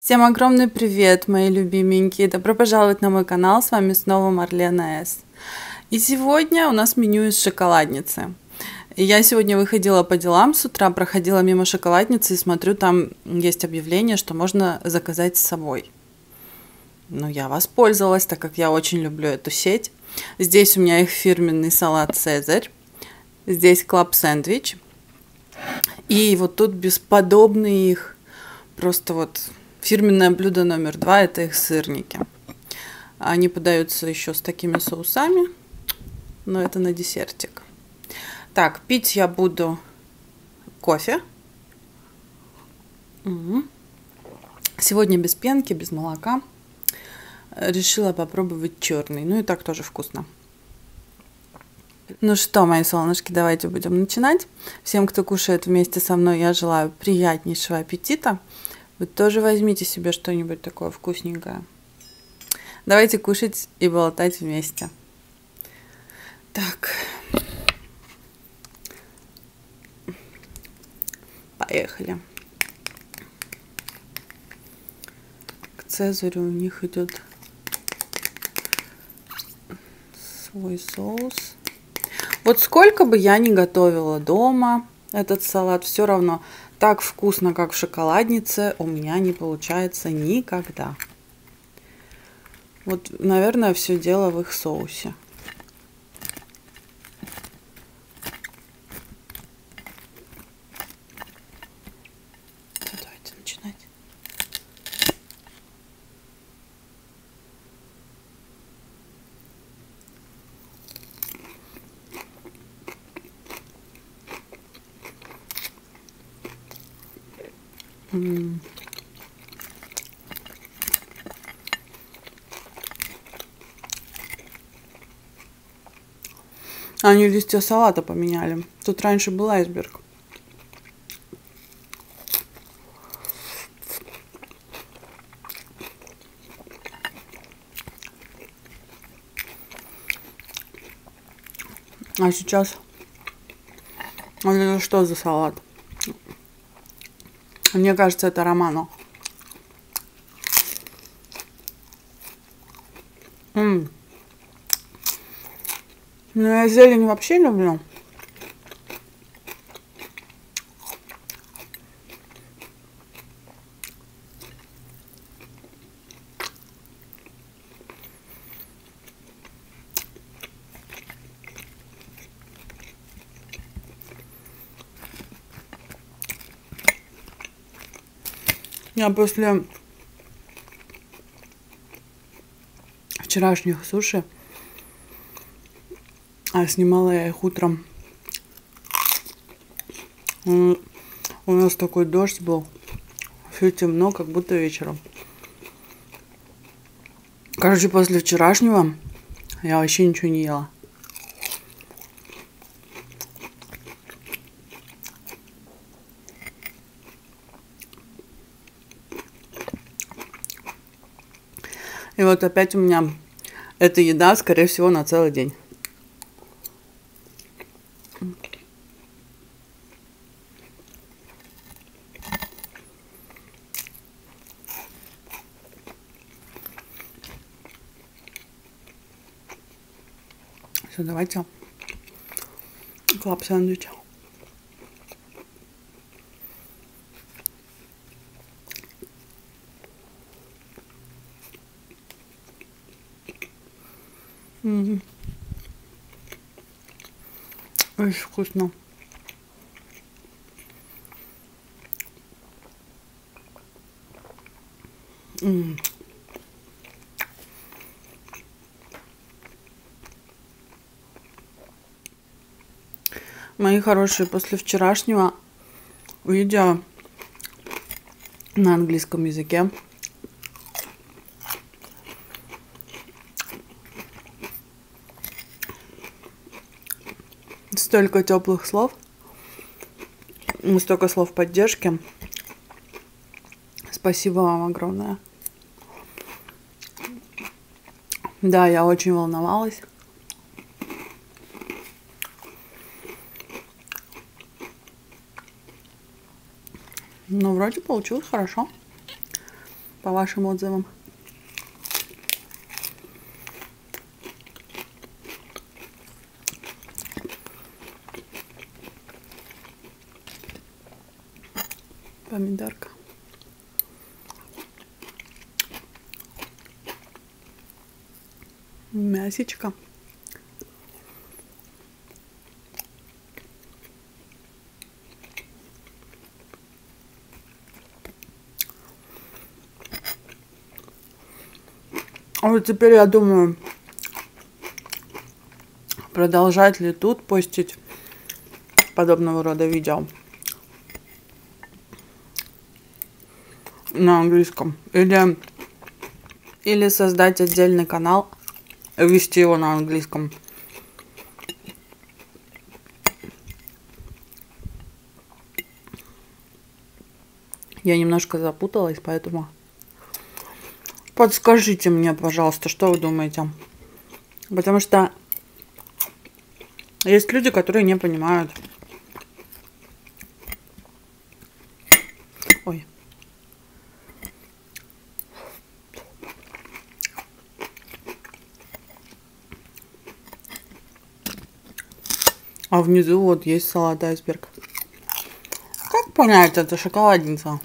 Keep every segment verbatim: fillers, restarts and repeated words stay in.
Всем огромный привет, мои любименькие! Добро пожаловать на мой канал, с вами снова Марлена С. И сегодня у нас меню из шоколадницы. И я сегодня выходила по делам с утра, проходила мимо шоколадницы и смотрю, там есть объявление, что можно заказать с собой. Ну, я воспользовалась, так как я очень люблю эту сеть. Здесь у меня их фирменный салат «Цезарь», здесь клаб-сэндвич. И вот тут бесподобный их, просто вот фирменное блюдо номер два – это их сырники. Они подаются еще с такими соусами, но это на десертик. Так, пить я буду кофе. Угу. Сегодня без пенки, без молока. Решила попробовать черный. Ну и так тоже вкусно. Ну что, мои солнышки, давайте будем начинать. Всем, кто кушает вместе со мной, я желаю приятнейшего аппетита. Вы тоже возьмите себе что-нибудь такое вкусненькое. Давайте кушать и болтать вместе. Так. Поехали. К Цезарю у них идет свой соус. Вот сколько бы я ни готовила дома этот салат, все равно так вкусно, как в шоколаднице, у меня не получается никогда. Вот, наверное, все дело в их соусе. Давайте начинать. М-м. Они листья салата поменяли. Тут раньше был айсберг. А сейчас... Это что за салат? Мне кажется, это романо. М-м. Ну, я зелень вообще люблю. Я после вчерашних суши, а снимала я их утром. У нас такой дождь был. Все темно, как будто вечером. Короче, после вчерашнего я вообще ничего не ела. И вот опять у меня эта еда, скорее всего, на целый день. Все, давайте клаб-сэндвич. М-м. Очень вкусно. М-м. Мои хорошие, после вчерашнего видео на английском языке столько теплых слов, столько слов поддержки. Спасибо вам огромное. Да, я очень волновалась. Но вроде получилось хорошо. по вашим отзывам. Помидорка. Мясечко. А вот теперь я думаю, продолжать ли тут постить подобного рода видео на английском, или, или создать отдельный канал, вести его на английском. Я немножко запуталась, поэтому подскажите мне, пожалуйста, что вы думаете. Потому что есть люди, которые не понимают. Ой. А внизу вот есть салат айсберг. Как понять, это шоколадница?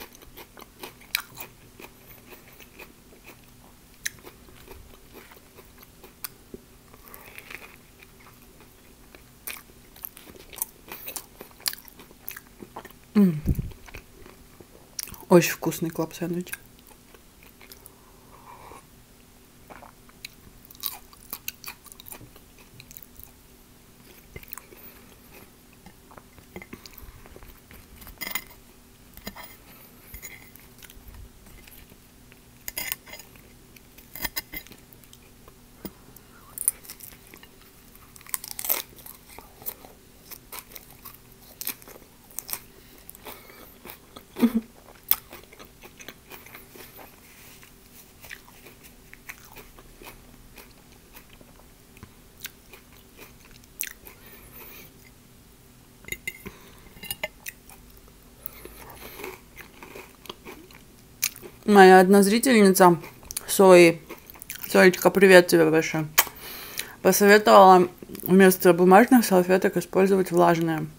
М-м. Очень вкусный клаб сэндвич. Моя одна зрительница, Сои, Соечка, привет тебе большое, посоветовала вместо бумажных салфеток использовать влажные.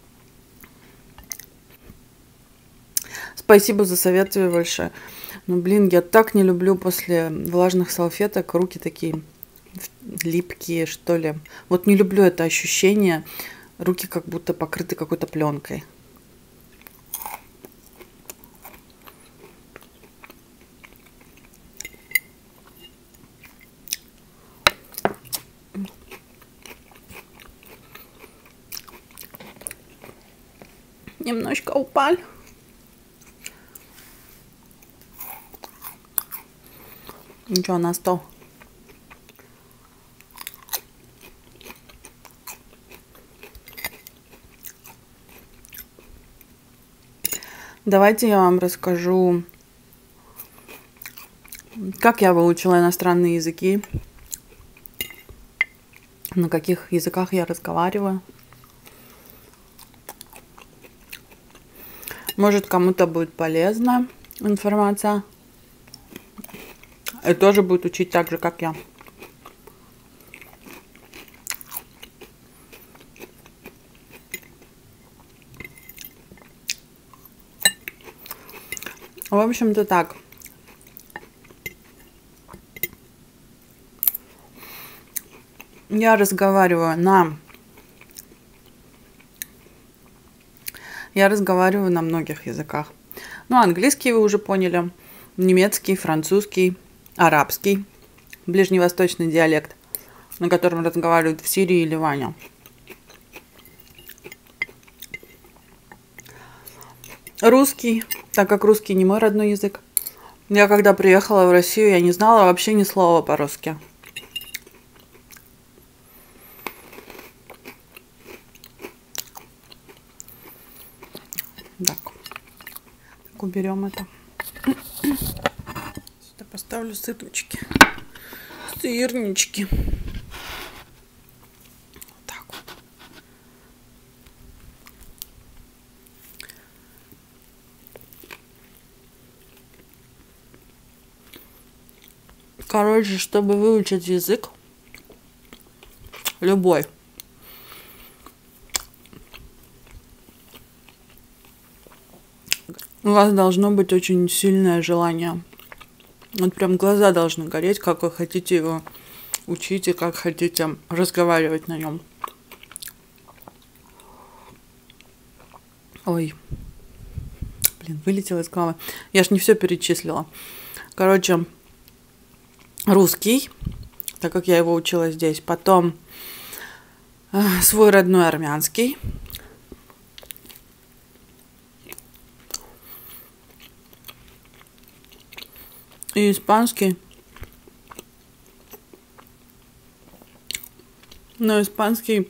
Спасибо за совет тебе большое. Ну, блин, я так не люблю после влажных салфеток, руки такие липкие, что ли. Вот не люблю это ощущение, руки как будто покрыты какой-то пленкой. Немножко упал. Ничего, на сто. Давайте я вам расскажу, как я выучила иностранные языки, на каких языках я разговариваю. Может, кому-то будет полезна информация. И тоже будет учить так же, как я. В общем-то так. Я разговариваю на... Я разговариваю на многих языках. Ну, английский вы уже поняли. Немецкий, французский, арабский. Ближневосточный диалект, на котором разговаривают в Сирии и Ливане. Русский, так как русский не мой родной язык. Я когда приехала в Россию, я не знала вообще ни слова по-русски. Так, так уберем это. Сюда поставлю сырнички. Сырнички. Вот так вот. Короче, чтобы выучить язык, любой, у вас должно быть очень сильное желание. Вот прям глаза должны гореть, как вы хотите его учить и как хотите разговаривать на нем. Ой, блин, вылетело из головы. Я ж не все перечислила. Короче, русский, так как я его учила здесь. Потом э, свой родной армянский. И испанский. Но испанский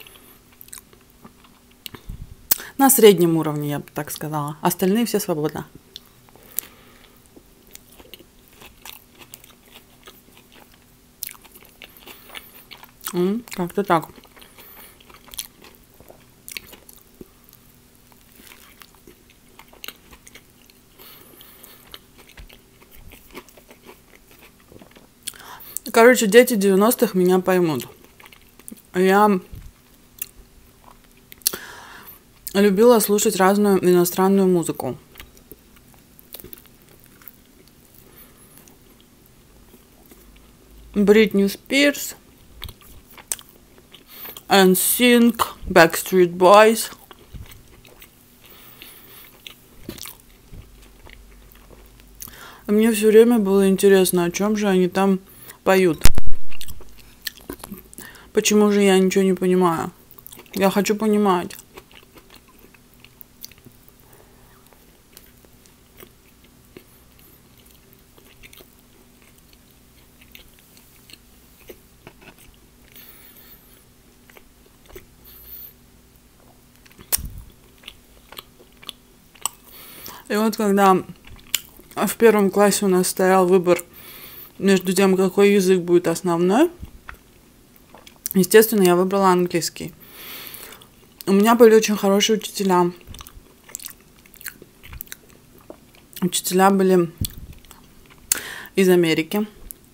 на среднем уровне, я бы так сказала. Остальные все свободно. М, Как-то так. Короче, дети девяностых меня поймут. Я любила слушать разную иностранную музыку. Бритни Спирс, эн синк, Backstreet Boys. И мне все время было интересно, о чем же они там поют. Почему же я ничего не понимаю? Я хочу понимать. И вот когда в первом классе у нас стоял выбор между тем, какой язык будет основной, естественно, я выбрала английский. У меня были очень хорошие учителя. Учителя были из Америки.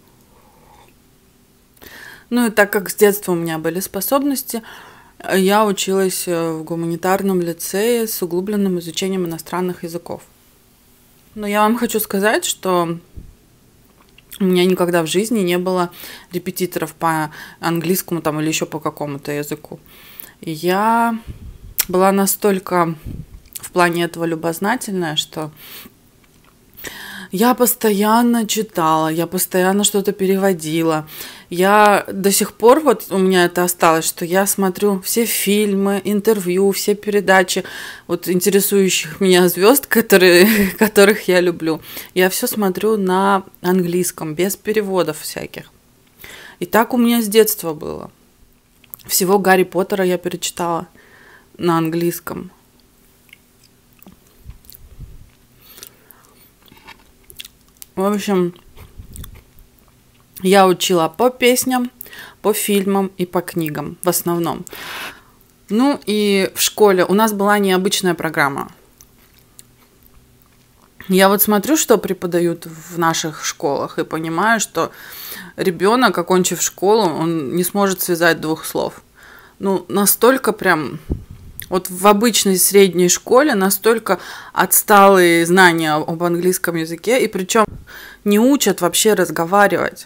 Ну и так как с детства у меня были способности, я училась в гуманитарном лицее с углубленным изучением иностранных языков. Но я вам хочу сказать, что у меня никогда в жизни не было репетиторов по английскому там, или еще по какому-то языку. И я была настолько в плане этого любознательная, что я постоянно читала, я постоянно что-то переводила. Я до сих пор, вот у меня это осталось, что я смотрю все фильмы, интервью, все передачи вот интересующих меня звезд, которые, которых я люблю. Я все смотрю на английском, без переводов всяких. И так у меня с детства было. Всего Гарри Поттера я перечитала на английском. В общем, я учила по песням, по фильмам и по книгам в основном. Ну и в школе у нас была необычная программа. Я вот смотрю, что преподают в наших школах, и понимаю, что ребенок, окончив школу, он не сможет связать двух слов. Ну, настолько прям... Вот в обычной средней школе настолько отсталые знания об английском языке, и причем не учат вообще разговаривать.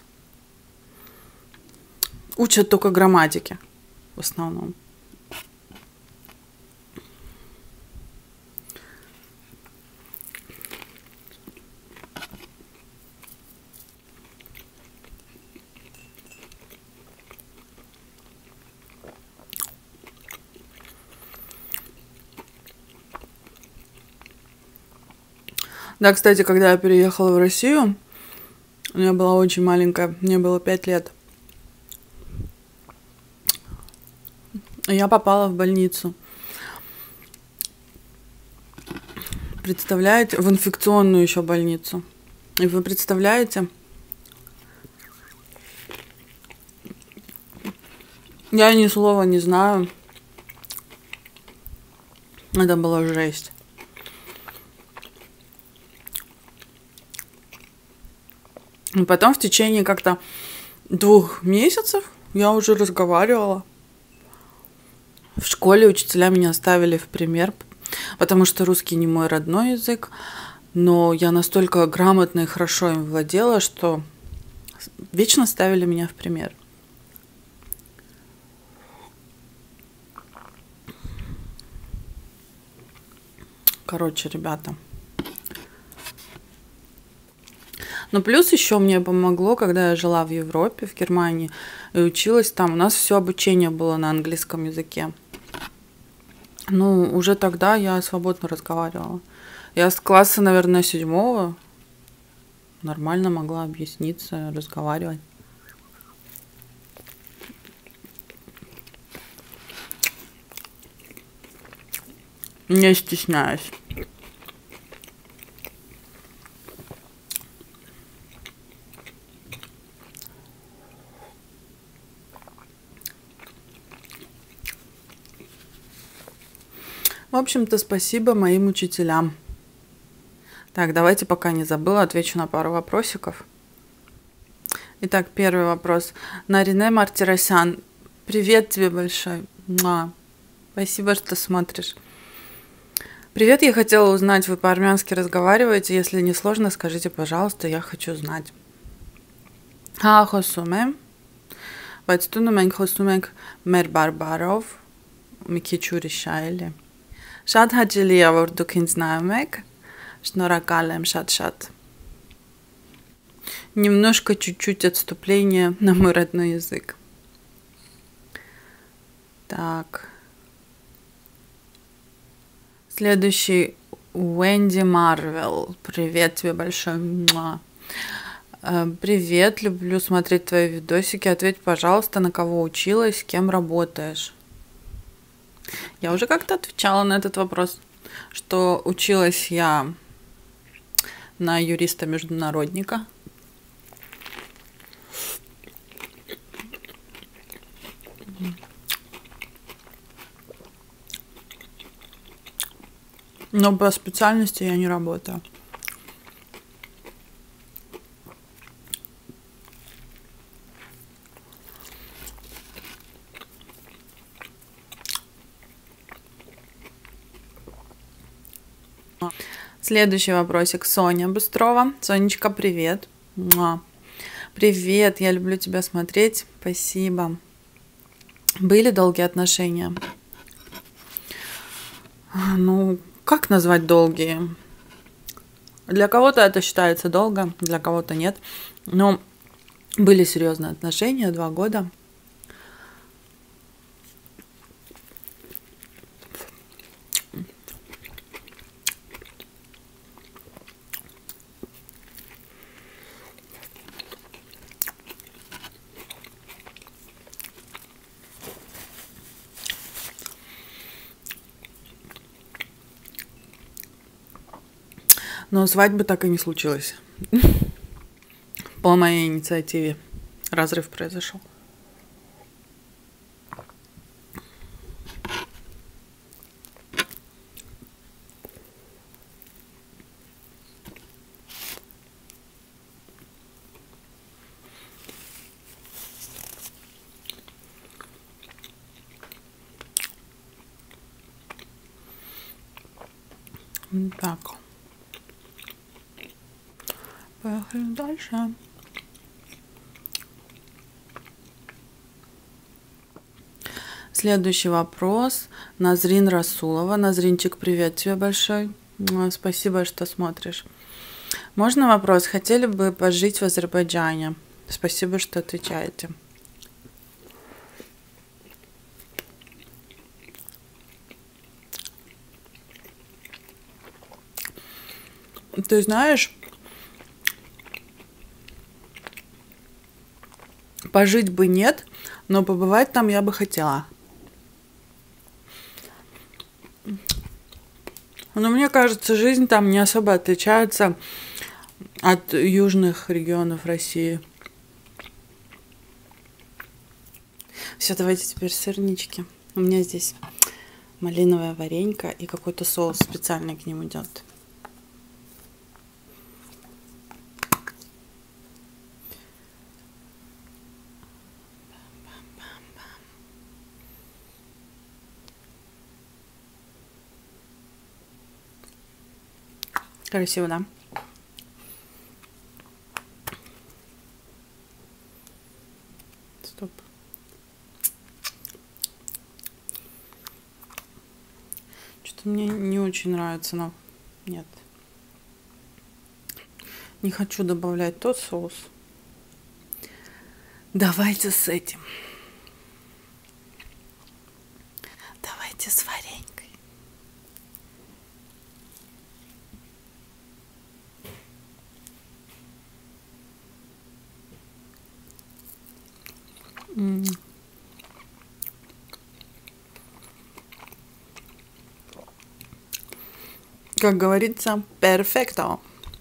Учат только грамматике в основном. Да, кстати, когда я переехала в Россию, я была очень маленькая, мне было пять лет. Я попала в больницу. Представляете, в инфекционную еще больницу. И вы представляете, я ни слова не знаю. Это была жесть. И потом в течение как-то двух месяцев я уже разговаривала. В школе учителя меня ставили в пример, потому что русский не мой родной язык, но я настолько грамотно и хорошо им владела, что вечно ставили меня в пример. Короче, ребята. Но плюс еще мне помогло, когда я жила в Европе, в Германии, и училась там. У нас все обучение было на английском языке. Ну, уже тогда я свободно разговаривала. Я с класса, наверное, седьмого нормально могла объясниться, разговаривать. Не стесняюсь. В общем-то, спасибо моим учителям. Так, давайте, пока не забыла, отвечу на пару вопросиков. Итак, первый вопрос. Нарине Мартиросян. Привет тебе большой. Муа. Спасибо, что смотришь. Привет, я хотела узнать, вы по-армянски разговариваете? Если не сложно, скажите, пожалуйста, я хочу знать. Հա, խոսում եմ, բայց տունը մենք խոսում ենք մեր բարբարով, մի քիչ ուրիշ է էլի։ Շատ հաճելի է, որ դուք ինձ նայում եք, շնորհակալ եմ շատ-շատ։ Немножко чуть-чуть отступление на мой родной язык. Так. Следующий Уэнди Марвел. Привет тебе большой. Муа. Привет, люблю смотреть твои видосики. Ответь, пожалуйста, на кого училась, с кем работаешь. Я уже как-то отвечала на этот вопрос, что училась я на юриста-международника. Но по специальности я не работаю. Следующий вопросик. Соня Быстрова. Сонечка, привет. Муа. Привет, я люблю тебя смотреть. Спасибо. Были долгие отношения? Ну, как назвать долгие? Для кого-то это считается долго, для кого-то нет. Но были серьезные отношения, два года. Но свадьбы так и не случилось. По моей инициативе разрыв произошел. Так. Поехали дальше. Следующий вопрос. Назрин Расулова. Назринчик, привет тебе большой. Спасибо, что смотришь. Можно вопрос? Хотели бы пожить в Азербайджане? Спасибо, что отвечаете. Ты знаешь, пожить бы нет, но побывать там я бы хотела. Но мне кажется, жизнь там не особо отличается от южных регионов России. Все, давайте теперь сырнички. У меня здесь малиновая варенька и какой-то соус специальный к ним идет. Красиво, да? Стоп. Что-то мне не очень нравится, но нет. Не хочу добавлять тот соус. Давайте с этим. Давайте с варенькой. М. Как говорится, перфекто.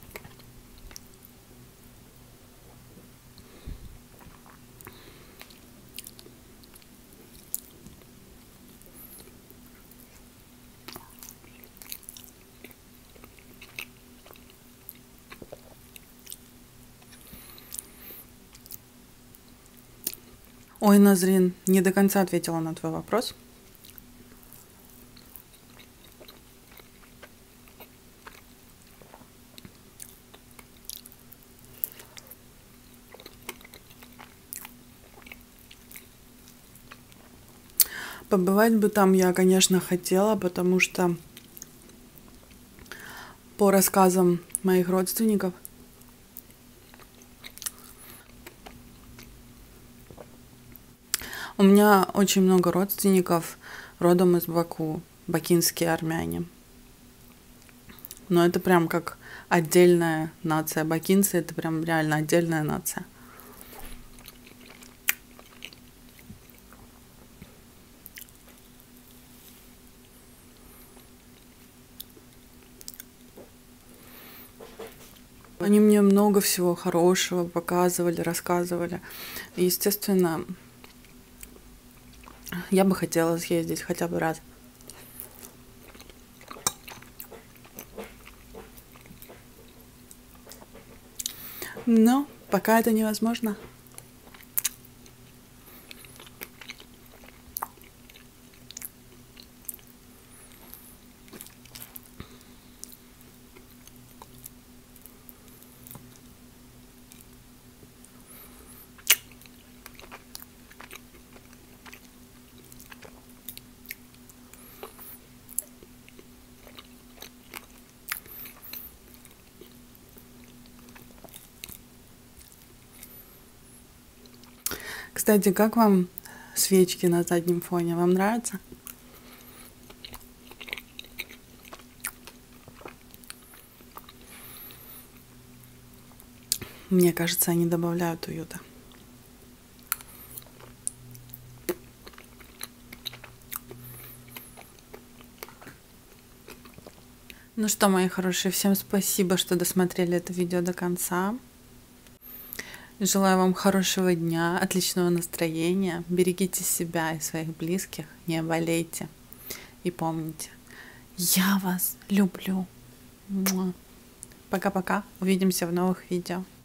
Ой, Назрин, не до конца ответила на твой вопрос. Побывать бы там я, конечно, хотела, потому что по рассказам моих родственников у меня очень много родственников родом из Баку, бакинские армяне. Но это прям как отдельная нация. Бакинцы — это прям реально отдельная нация. Они мне много всего хорошего показывали, рассказывали. И, естественно, я бы хотела съездить хотя бы раз. Но пока это невозможно. Кстати, как вам свечки на заднем фоне? Вам нравится? Мне кажется, они добавляют уюта. Ну что, мои хорошие, всем спасибо, что досмотрели это видео до конца. Желаю вам хорошего дня, отличного настроения. Берегите себя и своих близких, не болейте. И помните, я вас люблю. Пока-пока. Увидимся в новых видео.